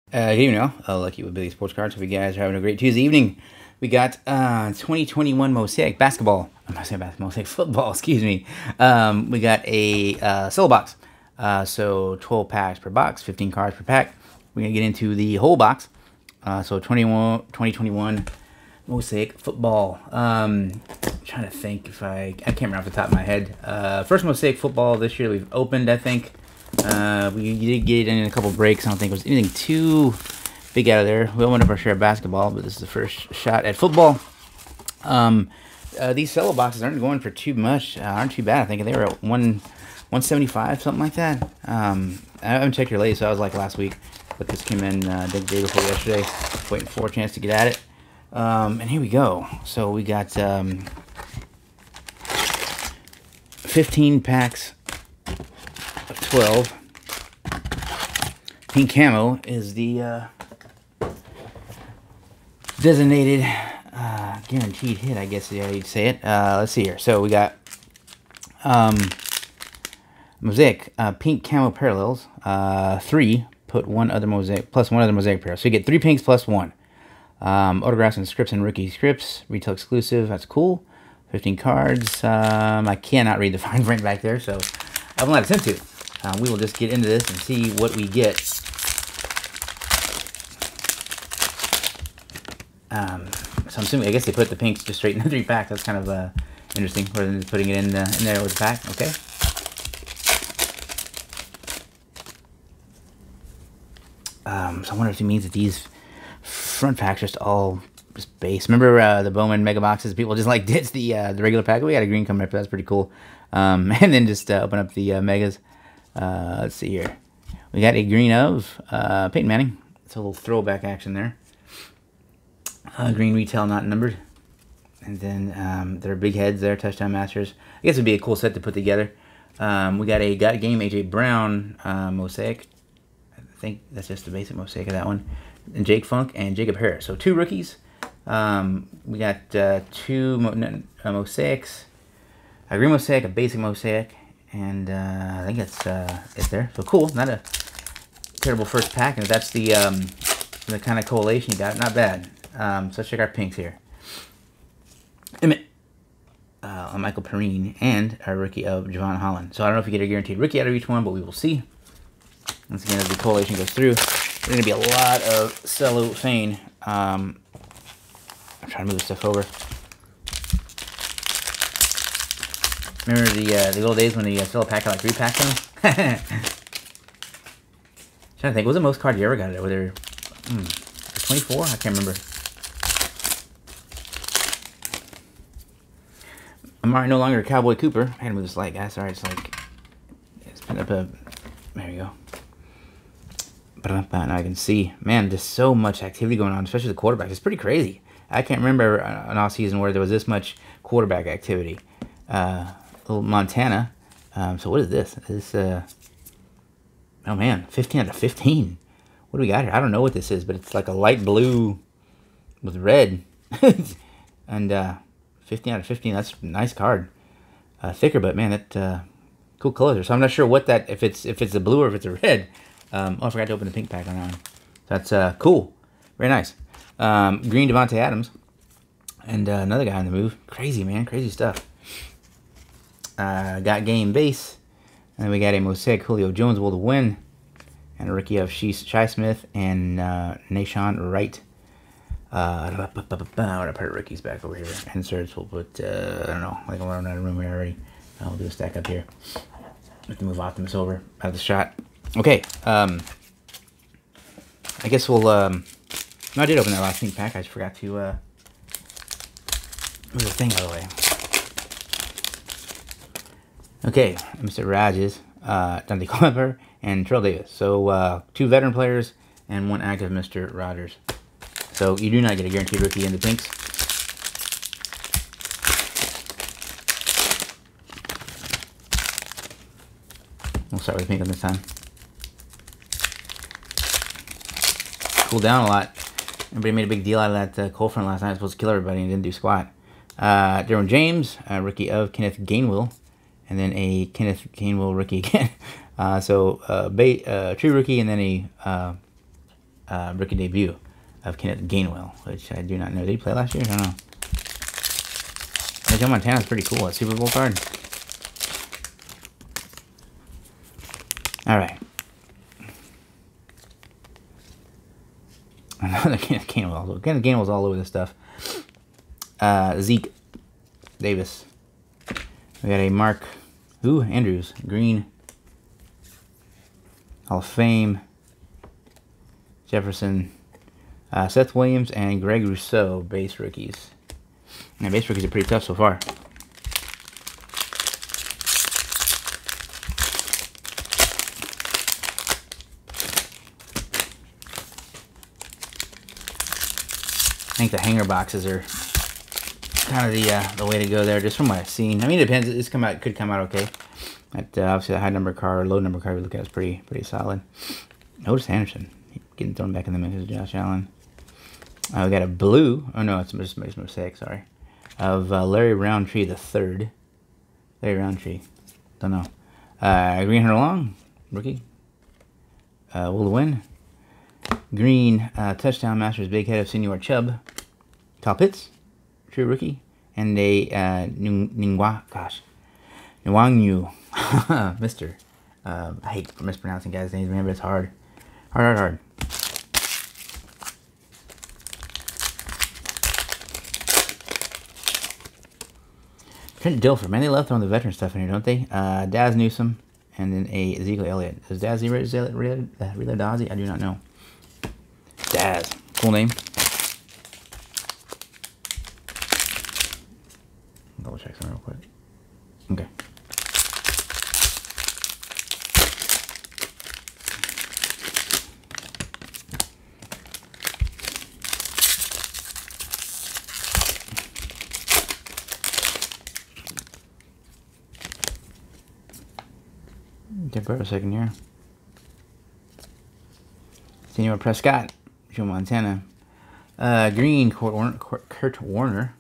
Good evening, all. Lucky with Billy Sports Cards. Hope you guys are having a great Tuesday evening. We got 2021 Mosaic basketball. I'm not saying basketball, Mosaic football. Excuse me. We got a solo box. So 12 packs per box, 15 cards per pack. We're gonna get into the whole box. So 2021 Mosaic football. Trying to think if I can't remember off the top of my head. First Mosaic football this year we've opened, I think. We did get in a couple breaks. I don't think it was anything too big out of there. We opened up our share of basketball, but this is the first shot at football. These solo boxes aren't going for too much. Aren't too bad. I think they were at 175, something like that. I haven't checked your latest. So I was like last week, but this came in the day before yesterday. Waiting for a chance to get at it. And here we go. So we got 15 packs. 12. Pink camo is the designated guaranteed hit, I guess you'd say it. Let's see here. So we got Mosaic pink camo parallels. 3 put one other Mosaic plus one other Mosaic pair. So you get 3 pinks plus 1. Autographs and scripts and rookie scripts. Retail exclusive. That's cool. 15 cards. I cannot read the fine print back there, so I haven't let it attempt to. We will just get into this and see what we get. So I'm assuming, I guess they put the pinks just straight in the 3 pack. That's kind of interesting, rather than just putting it in there with the pack. Okay. So I wonder if it means that these front packs are just all just base. Remember the Bowman mega boxes? People just like ditch the regular pack. We got a green coming up. That's pretty cool. And then just open up the megas. Let's see here. We got a green of Peyton Manning. It's a little throwback action there. Green retail not numbered. And then their big heads there, touchdown masters. I guess it'd be a cool set to put together. We got a Got Game A.J. Brown Mosaic. I think that's just the basic Mosaic of that one. And Jake Funk and Jacob Harris. So 2 rookies. We got 2 Mosaics. A green Mosaic, a basic Mosaic. And I think that's it there. So cool, not a terrible first pack. And if that's the kind of collation you got, not bad. So let's check our pinks here. Emmett, Michael Perrine, and our rookie of Javon Holland. So I don't know if you get a guaranteed rookie out of each one, but we will see. Once again, as the collation goes through, there's going to be a lot of cellophane. I'm trying to move stuff over. Remember the old days when you sell a pack of like 3 packs of them? Trying to think, what was the most card you ever got? Whether 24? I can't remember. I'm already no longer a Cowboy Cooper. I had to move this light, guys. Sorry, it's like it's put up a. There you go. But now I can see, man, there's so much activity going on, especially the quarterbacks. It's pretty crazy. I can't remember an off season where there was this much quarterback activity. Little Montana. So what is this? This oh man, 15 out of 15. What do we got here? I don't know what this is, but it's like a light blue with red. And 15 out of 15. That's a nice card. Thicker, but man, that cool colors. So I'm not sure what that, if it's a blue or if it's a red. Oh, I forgot to open the pink pack on that one. That's cool. Very nice. Green Devontae Adams. And another guy on the move. Crazy, man. Crazy stuff. Got Game base. And then we got a Mosaic Julio Jones will to win. And a rookie of Shi Smith and Nahshon Wright. What I put rookies back over here. Inserts, we'll put, I don't know, like we're in a room here already. I'll do a stack up here. We can move Optimus over out of the shot. Okay, I guess we'll, no, I did open that last pink pack. I just forgot to move the thing out of the way. Okay, Mr. Rages, Dante Culver, and Terrell Davis. So, 2 veteran players and 1 active Mr. Rogers. So, you do not get a guaranteed rookie in the pinks. We'll start with pink on this time. Cooled down a lot. Everybody made a big deal out of that cold front last night. I was supposed to kill everybody and didn't do squat. Derwin James, rookie of Kenneth Gainwell. And then a Kenneth Gainwell rookie again. True rookie and then a rookie debut of Kenneth Gainwell, which I do not know. Did he play last year? I don't know. Joe Montana's pretty cool. A Super Bowl card. All right. Another Kenneth Gainwell. Kenneth Gainwell's all over this stuff. Zeke Davis. We got a Mark Andrews green. Hall of Fame. Jefferson. Seth Williams and Greg Rousseau base rookies. And base rookies are pretty tough so far. I think the hanger boxes are kind of the way to go there, just from what I've seen. I mean, it depends. This could come out okay. But obviously, the high number card, low number card we look at is pretty solid. Otis Anderson getting thrown back in the mix with Josh Allen. We got a blue. Oh no, it's just a mistake. Sorry, of Larry Roundtree the third. Larry Roundtree. Don't know. Green Hunter Long, rookie. Will win. Green touchdown masters big head of Senior Chubb. Kyle Pitts, true rookie, and a Nwangwu, Mister. I hate mispronouncing guys' names, man, but it's hard. Hard. Trent Dilfer, man, they love throwing the veteran stuff in here, don't they? Daz Newsome, and then a Ezekiel Elliott. Is Daz related to Ozzy? I do not know. Daz, cool name. Double check something real quick. Okay. Give her a second here. Senior Prescott, Joe Montana. Green, Kurt Warner.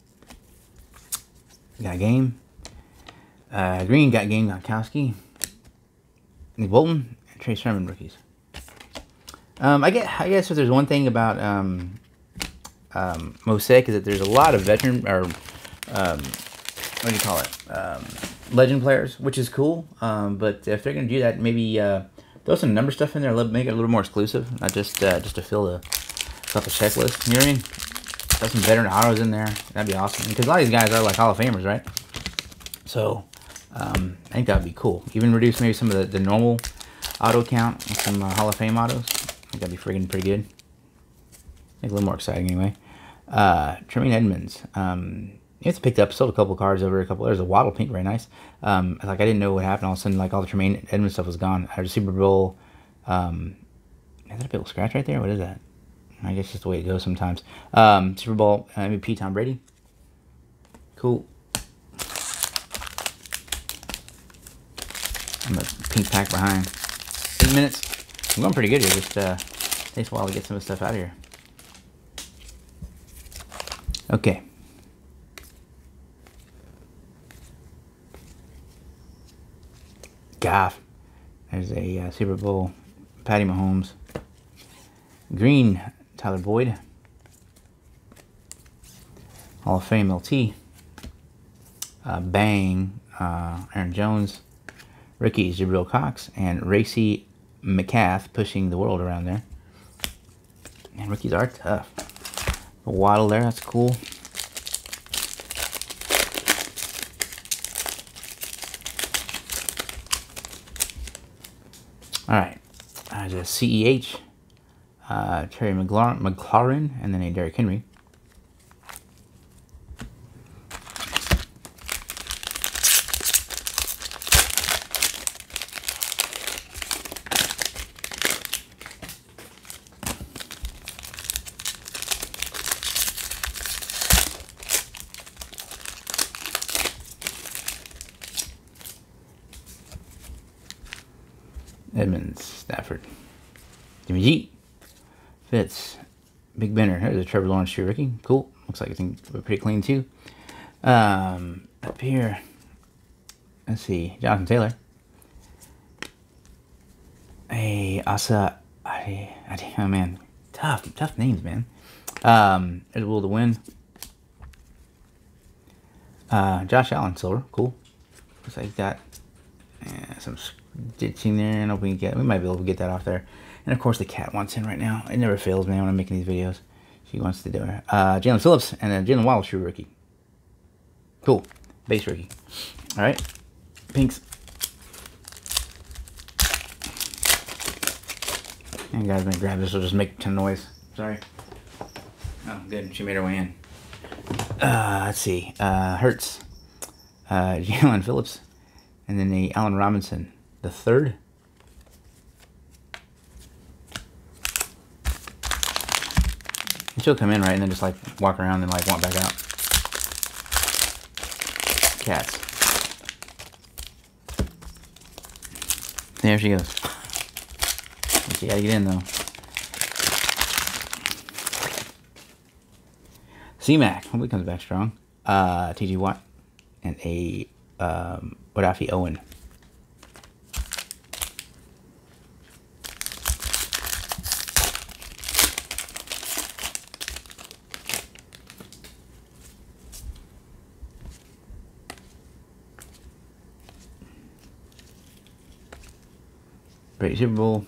Got game. Green got game, Gronkowski. Nick Bolton, and Trey Sermon rookies. I guess if there's one thing about Mosaic is that there's a lot of veteran, or what do you call it? Legend players, which is cool. But if they're gonna do that, maybe throw some number stuff in there, make it a little more exclusive, not just to fill the checklist. You know what I mean? Throw some veteran autos in there. That'd be awesome. Because a lot of these guys are like Hall of Famers, right? So I think that'd be cool. Even reduce maybe some of the normal auto count with some Hall of Fame autos. I think that'd be friggin' pretty good. Make it a little more exciting anyway. Tremaine Edmonds. It's picked up, sold a couple cards over a couple. There's a Waddle pink, very nice. Like I didn't know what happened. All of a sudden, like all the Tremaine Edmonds stuff was gone. I had a Super Bowl. Is that a big old scratch right there? What is that? I guess just the way it goes sometimes. Super Bowl MVP Tom Brady. Cool. I'm a pink pack behind. 8 minutes. I'm going pretty good here. Just takes a while to get some of the stuff out of here. Okay. Goff. There's a Super Bowl. Patty Mahomes. Green. Tyler Boyd. Hall of Fame LT. Bang. Aaron Jones. Rookies. Jabril Cox. And Racy McCath pushing the world around there. And rookies are tough. A Waddle there. That's cool. All right, there's a CEH, Terry McLaurin, and then a Derrick Henry. Edmonds, Stafford, Jimmy G, Fitz, Big Benner. There's a Trevor Lawrence true rookie. Cool. Looks like it's pretty clean too. Up here, let's see, Jonathan Taylor, a Asa Oh man, tough names, man. There's Will to Win. Josh Allen, silver, cool. Looks like he's got some stitching there, and we might be able to get that off there. And of course, the cat wants in right now. It never fails, man, when I'm making these videos. She wants to do it. Jalen Phillips and then Jalen Waddle, true rookie. Cool, base rookie. All right, pinks. And guys, I'm gonna grab this. Will just make some noise. Sorry. Oh, good. She made her way in. Let's see. Hurts. Jalen Phillips. And then the Allen Robinson. The third. And she'll come in, right? And then just like walk around and like walk back out. Cats. There she goes. She gotta get in though. C-Mac, hope he comes back strong. T.J. Watt and a Wadafi Owen. Great Super Bowl.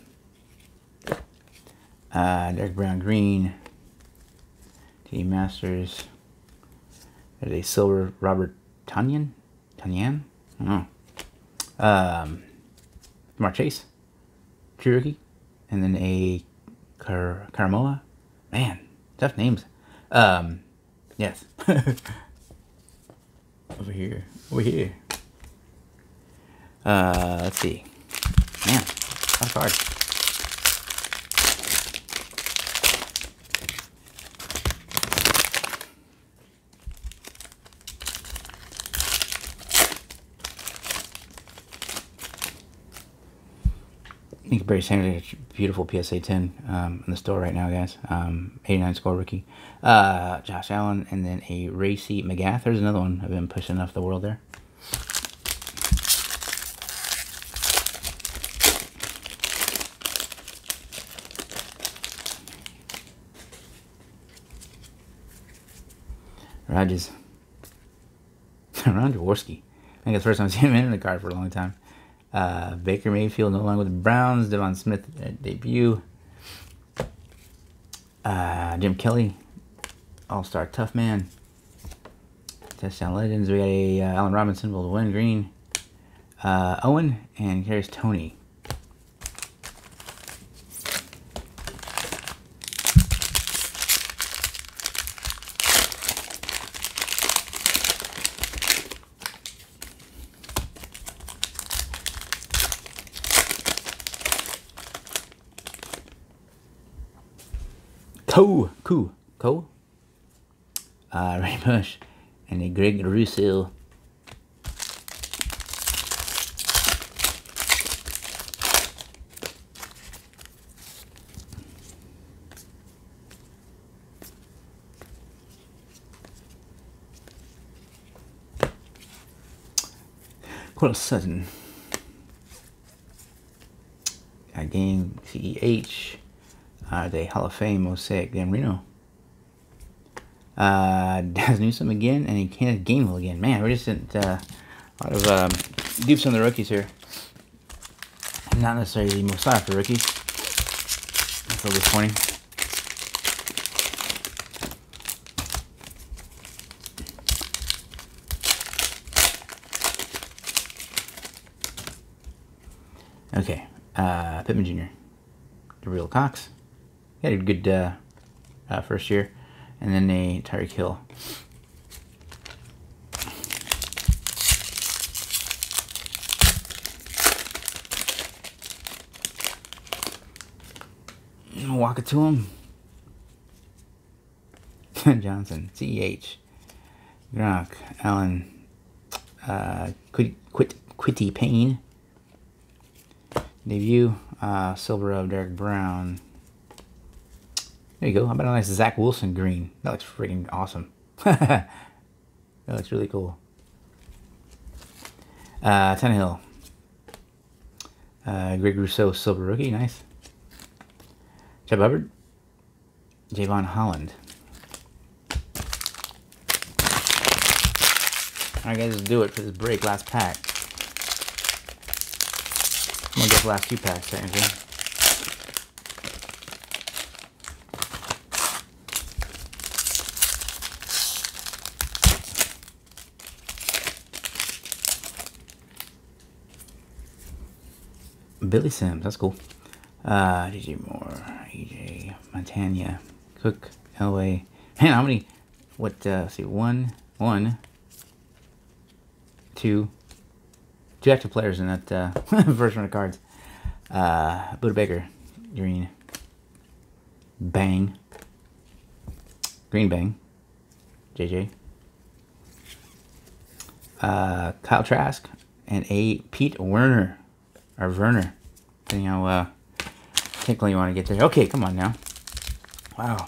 Derek Brown green. T. Masters. There's a silver Robert Tonyan. I don't know. Jamar Chase. True rookie. And then a Karamoa. Man, tough names. Yes. Over here. Let's see. Man, tough card. Barry Sanders, beautiful PSA 10 in the store right now, guys. 89 score rookie. Josh Allen, and then a Racy McGath. There's another one. I've been pushing off the world there. Rodgers. Ron Jaworski. I think it's the first time I've seen him in the card for a long time. Baker Mayfield no longer with the Browns. Devon Smith debut. Jim Kelly, All-Star Tough Man. Touchdown Legends. We got a Allen Robinson, Will to Win green. Owen, and here's Tony. Cole, Ray Bush, and a Greg Russell. Courtland Sutton. Game CEH. The Hall of Fame Mosaic Dan Reno. Daz Newsome again, and he Kenneth Gainwell again. Man, we're just at a lot of dupes on the rookies here. Not necessarily the Mosiah for rookies. That's a little disappointing. Okay, Pittman Jr. Real Cox. He had a good first year. And then a Tyreek Hill. Walk it to him. Johnson. CEH. Gronk. Allen. Quitty Payne. Debut. Silver of Derek Brown. There you go. How about a nice Zach Wilson green? That looks freaking awesome. That looks really cool. Tannehill. Greg Rousseau, silver rookie. Nice. Chubb Hubbard. Javon Holland. Alright guys, let's do it for this break. Last pack. I'm gonna get the last 2 packs technically. Billy Sims, that's cool. DJ Moore, AJ, Montana, Cook, Elway. Man, how many? What? Let's see, 1, 2 active players in that first run of cards. Buda Baker, green. Bang. Green Bang. JJ. Kyle Trask and a Pete Werner. Or Werner. Depending how tickle you want to get there. Okay, come on now. Wow.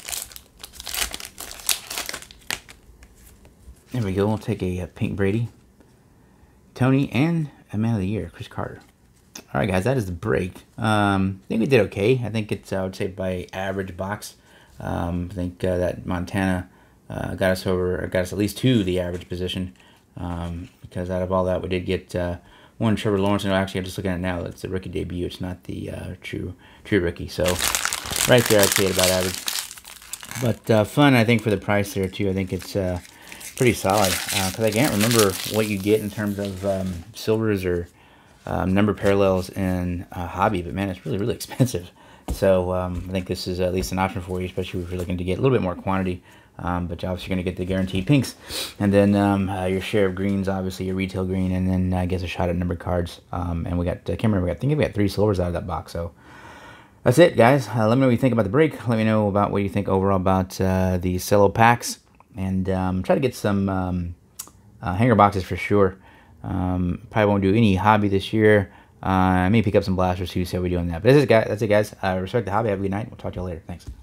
There we go. We'll take a pink Brady. Tony and a Man of the Year, Chris Carter. All right, guys, that is the break. I think we did okay. I think it's, I would say, by average box. I think that Montana got us at least to the average position. Because out of all that, we did get one Trevor Lawrence. No, actually, I'm just looking at it now. It's the rookie debut. It's not the true rookie. So right there, I'd say it about average. But fun, I think, for the price there too. I think it's pretty solid. Because I can't remember what you get in terms of silvers or number parallels in hobby. But man, it's really, really expensive. So I think this is at least an option for you, especially if you're looking to get a little bit more quantity. But obviously you're going to get the guaranteed pinks. And then your share of greens, obviously your retail green, and then I guess a shot at numbered cards. And we got, I can't remember, I think we got 3 silvers out of that box. So that's it, guys. Let me know what you think about the break. Let me know about what you think overall about the cello packs. And try to get some hanger boxes for sure. Probably won't do any hobby this year. I may pick up some blasters too, see how we do on that. But that's it, guys. Respect the hobby. Have a good night. We'll talk to you later. Thanks.